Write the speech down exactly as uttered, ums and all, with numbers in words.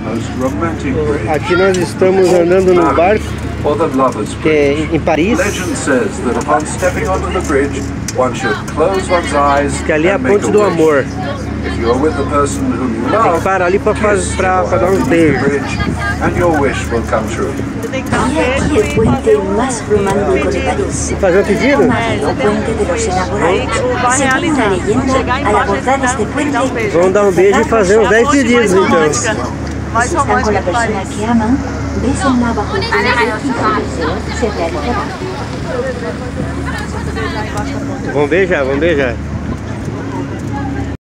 Aqui nós estamos andando no barco, que é em Paris, que ali é a ponte do amor. Tem que parar ali para dar uns beijos. Aquí el puente más romántico de París. Fazer um pedido? El puente de los enamorados. Según una leyenda, al abordar este puente, vamos dar um beijo e fazer uns dez pedidos então. si están con la persona que aman, bésenla bajo el puente y su deseo se realizará. Vamos beijar, vamos beijar.